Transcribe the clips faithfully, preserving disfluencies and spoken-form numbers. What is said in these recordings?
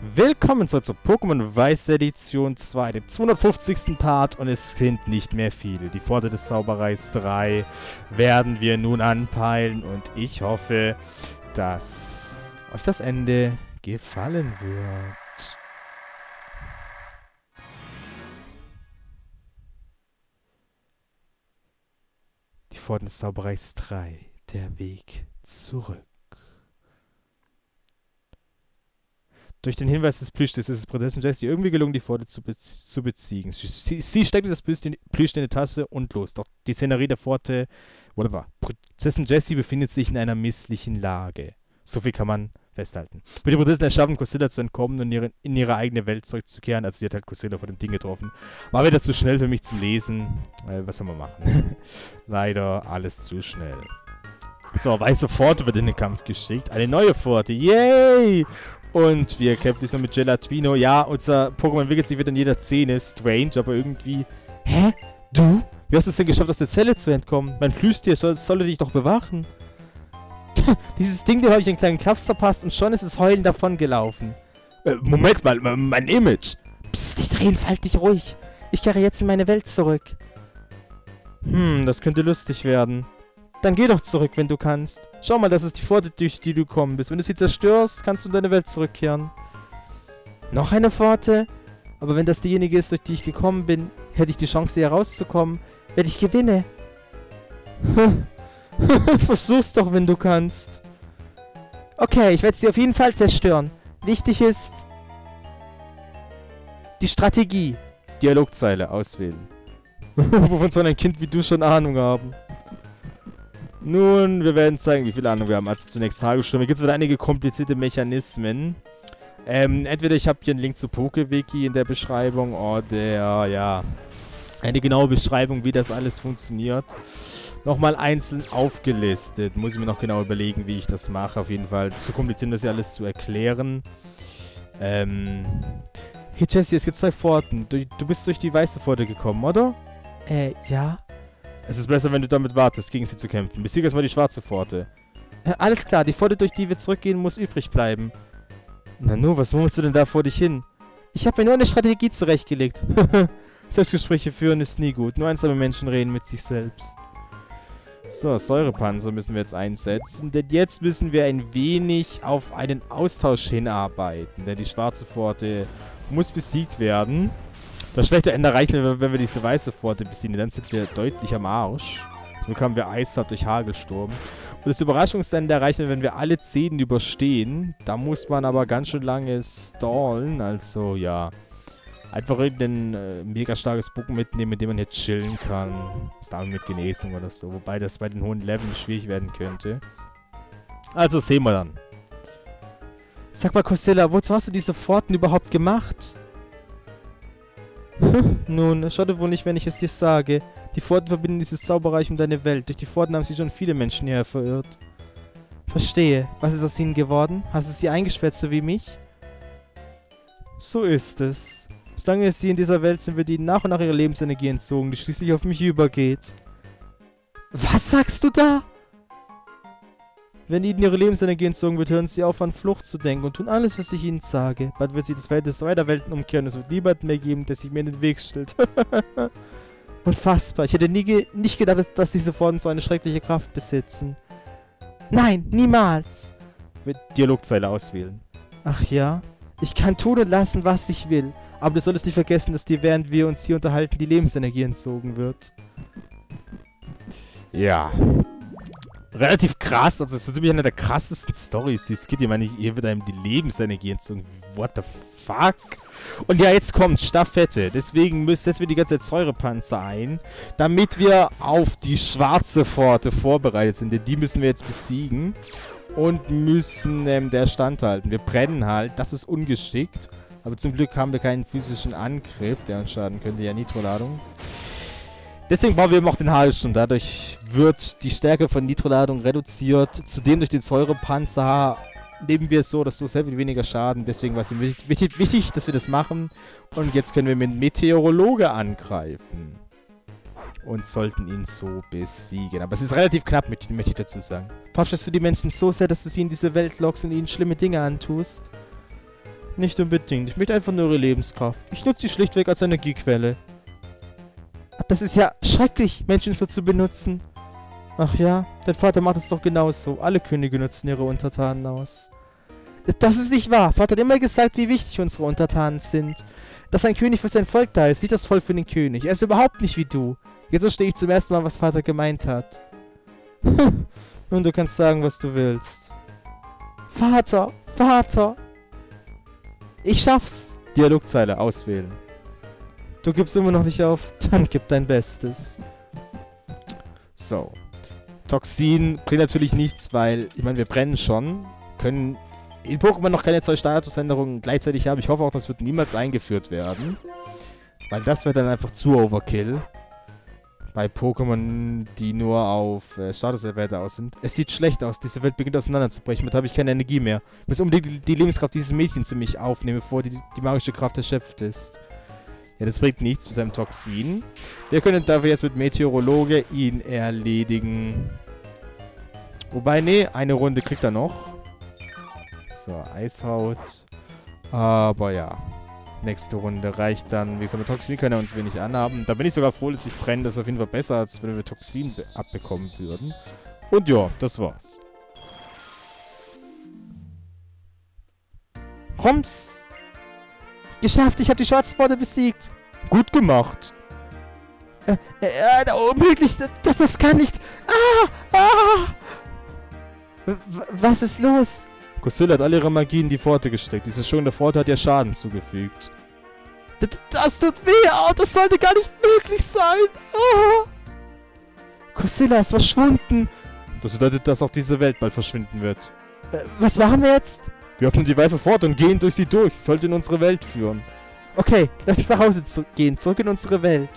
Willkommen zurück zur Pokémon Weiß Edition zwei, dem zweihundertfünfzigsten Part, und es sind nicht mehr viele. Die Pforte des Zauberreichs drei werden wir nun anpeilen und ich hoffe, dass euch das Ende gefallen wird. Die Pforte des Zauberreichs drei, der Weg zurück. Durch den Hinweis des Plüschtiers ist es Prinzessin Jessie irgendwie gelungen, die Pforte zu, be zu beziehen. Sie, sie steckte das Plüsch in die Tasse und los. Doch die Szenerie der Pforte, whatever. Prinzessin Jessie befindet sich in einer misslichen Lage. So viel kann man festhalten. Mit der Prinzessin erschaffen, Cosilla zu entkommen und ihre, in ihre eigene Welt zurückzukehren. Also sie hat halt Cosilla vor dem Ding getroffen. War wieder zu schnell für mich zum Lesen. Äh, was soll man machen? Leider alles zu schnell. So, weiße Pforte wird in den Kampf geschickt. Eine neue Pforte. Yay! Und wir kämpfen diesmal mit Gelatino. Ja, unser Pokémon entwickelt sich wieder in jeder Szene. Strange, aber irgendwie... Hä? Du? Wie hast du es denn geschafft, aus der Zelle zu entkommen? Mein Plüschtier soll, soll dich doch bewachen. Dieses Ding, dem habe ich einen kleinen Klaps verpasst und schon ist es heulend davon gelaufen. Äh, Moment mal, mein Image. Psst, nicht drehen, halt dich ruhig. Ich kehre jetzt in meine Welt zurück. Hm, das könnte lustig werden. Dann geh doch zurück, wenn du kannst. Schau mal, das ist die Pforte, durch die du gekommen bist. Wenn du sie zerstörst, kannst du in deine Welt zurückkehren. Noch eine Pforte? Aber wenn das diejenige ist, durch die ich gekommen bin, hätte ich die Chance, hier rauszukommen, wenn ich gewinne. Versuch's doch, wenn du kannst. Okay, ich werde sie auf jeden Fall zerstören. Wichtig ist... die Strategie. Dialogzeile auswählen. Wovon soll ein Kind wie du schon Ahnung haben? Nun, wir werden zeigen, wie viel Ahnung wir haben. Also zunächst Hagelsturm. Hier gibt es wieder einige komplizierte Mechanismen. Ähm, entweder ich habe hier einen Link zu PokeWiki in der Beschreibung oder, ja, eine genaue Beschreibung, wie das alles funktioniert. Nochmal einzeln aufgelistet. Muss ich mir noch genau überlegen, wie ich das mache. Auf jeden Fall zu kompliziert, das hier alles zu erklären. Ähm... Hey Jessie, es gibt zwei Pforten. Du, du bist durch die weiße Pforte gekommen, oder? Äh, ja. Es ist besser, wenn du damit wartest, gegen sie zu kämpfen. Besiege erstmal die schwarze Pforte. Äh, alles klar, die Pforte, durch die wir zurückgehen, muss übrig bleiben. Nanu, was murmelst du denn da vor dich hin? Ich habe mir nur eine Strategie zurechtgelegt. Selbstgespräche führen ist nie gut. Nur einsame Menschen reden mit sich selbst. So, Säurepanzer müssen wir jetzt einsetzen. Denn jetzt müssen wir ein wenig auf einen Austausch hinarbeiten. Denn die schwarze Pforte muss besiegt werden. Das schlechte Ende erreichen wir, wenn wir diese weiße Pforte besiegen. Dann sind wir deutlich am Arsch. So bekommen wir Eissaat durch Hagelsturm. Und das Überraschungsende erreichen wir, wenn wir alle zehn überstehen. Da muss man aber ganz schön lange stallen. Also, ja. Einfach irgendein äh, mega starkes Pokémon mitnehmen, mit dem man hier chillen kann. Ist damit mit Genesung oder so. Wobei das bei den hohen Leveln schwierig werden könnte. Also, sehen wir dann. Sag mal, Cosilla, wozu hast du diese Pforten überhaupt gemacht? Nun, schade wohl nicht, wenn ich es dir sage. Die Pforten verbinden dieses Zauberreich um deine Welt. Durch die Pforten haben sich schon viele Menschen hierher verirrt. Verstehe. Was ist aus ihnen geworden? Hast du sie eingesperrt, so wie mich? So ist es. Solange es sie in dieser Welt sind, wird ihnen nach und nach ihre Lebensenergie entzogen, die schließlich auf mich übergeht. Was sagst du da? Wenn ihnen ihre Lebensenergie entzogen wird, hören sie auf, an Flucht zu denken und tun alles, was ich ihnen sage. Bald wird sie das Verhältnis beider Welten umkehren und es wird niemanden mehr geben, der sich mir in den Weg stellt. Unfassbar. Ich hätte nie ge nicht gedacht, dass, dass diese Pforten so eine schreckliche Kraft besitzen. Nein, niemals. Wird Dialogzeile auswählen. Ach ja? Ich kann tun und lassen, was ich will. Aber du solltest nicht vergessen, dass dir, während wir uns hier unterhalten, die Lebensenergie entzogen wird. Ja. Relativ krass, also das ist natürlich eine der krassesten Storys, die es gibt. Ich meine, hier wird einem die Lebensenergie entzogen. What the fuck? Und ja, jetzt kommt Staffette. Deswegen müssen setzen wir die ganze Zeit Säurepanzer ein, damit wir auf die schwarze Pforte vorbereitet sind. Denn die müssen wir jetzt besiegen und müssen ähm, der standhalten. Wir brennen halt, das ist ungeschickt. Aber zum Glück haben wir keinen physischen Angriff, der uns schaden könnte. Ja, Nitroladung. Deswegen brauchen wir eben auch den Hagelsturm. Dadurch wird die Stärke von Nitroladung reduziert. Zudem durch den Säurepanzer nehmen wir es so, dass so sehr viel weniger Schaden. Deswegen war es wichtig, wichtig, dass wir das machen. Und jetzt können wir mit Meteorologe angreifen. Und sollten ihn so besiegen. Aber es ist relativ knapp, möchte ich dazu sagen. Forschst du die Menschen so sehr, dass du sie in diese Welt lockst und ihnen schlimme Dinge antust? Nicht unbedingt. Ich möchte einfach nur ihre Lebenskraft. Ich nutze sie schlichtweg als Energiequelle. Das ist ja schrecklich, Menschen so zu benutzen. Ach ja, dein Vater macht es doch genauso. Alle Könige nutzen ihre Untertanen aus. Das ist nicht wahr. Vater hat immer gesagt, wie wichtig unsere Untertanen sind. Dass ein König für sein Volk da ist, nicht das Volk für den König. Er ist überhaupt nicht wie du. Jetzt verstehe ich zum ersten Mal, was Vater gemeint hat. Nun, du kannst sagen, was du willst. Vater, Vater. Ich schaff's. Dialogzeile auswählen. Du gibst immer noch nicht auf? Dann gib dein Bestes. So. Toxin bringt natürlich nichts, weil, ich meine, wir brennen schon. Können in Pokémon noch keine zwei Statusänderungen gleichzeitig haben. Ich hoffe auch, das wird niemals eingeführt werden. Weil das wäre dann einfach zu Overkill. Bei Pokémon, die nur auf äh, Statuswerte aus sind. Es sieht schlecht aus. Diese Welt beginnt auseinanderzubrechen. Damit habe ich keine Energie mehr. Ich muss unbedingt die, die Lebenskraft dieses Mädchens in mich aufnehmen, bevor die, die magische Kraft erschöpft ist. Ja, das bringt nichts mit seinem Toxin. Wir können dafür jetzt mit Meteorologe ihn erledigen. Wobei, nee, eine Runde kriegt er noch. So, Eishaut. Aber ja. Nächste Runde reicht dann. Wie gesagt, mit Toxin können wir uns wenig anhaben. Da bin ich sogar froh, dass ich brenne. Das ist auf jeden Fall besser, als wenn wir Toxin abbekommen würden. Und ja, das war's. Rums! Geschafft, ich habe die Schwarzbeute besiegt. Gut gemacht. Äh, äh, äh unmöglich, das, das kann nicht. Ah, ah. W was ist los? Kusilla hat alle ihre Magie in die Pforte gesteckt. Diese schonende Pforte hat ihr Schaden zugefügt. D das tut weh, oh, das sollte gar nicht möglich sein. Oh. Kusilla ist verschwunden. Das bedeutet, dass auch diese Welt bald verschwinden wird. Äh, was machen wir jetzt? Wir öffnen die weiße Pforte und gehen durch sie durch. Sie sollte in unsere Welt führen. Okay, lass uns nach Hause zu gehen. Zurück in unsere Welt.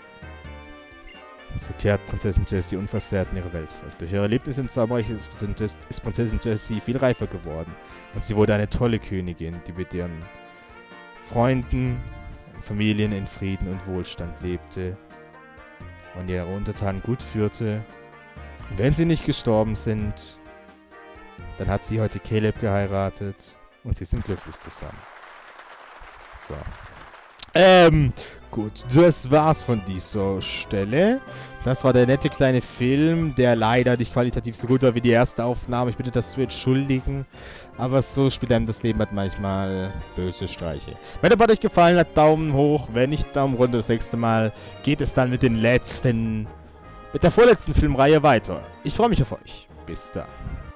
So kehrt Prinzessin Jessie unversehrt in ihre Welt zurück. Durch ihre Erlebnisse im Zauberreich ist, ist Prinzessin Jessie viel reifer geworden. Und sie wurde eine tolle Königin, die mit ihren Freunden, Familien in Frieden und Wohlstand lebte. Und ihre Untertanen gut führte. Und wenn sie nicht gestorben sind, dann hat sie heute Caleb geheiratet. Und sie sind glücklich zusammen. So. Ähm, gut. Das war's von dieser Stelle. Das war der nette kleine Film, der leider nicht qualitativ so gut war wie die erste Aufnahme. Ich bitte das zu entschuldigen. Aber so spielt einem das Leben halt manchmal böse Streiche. Wenn der Part euch gefallen hat, Daumen hoch. Wenn nicht, Daumen runter. Das nächste Mal geht es dann mit den letzten, mit der vorletzten Filmreihe weiter. Ich freue mich auf euch. Bis dann.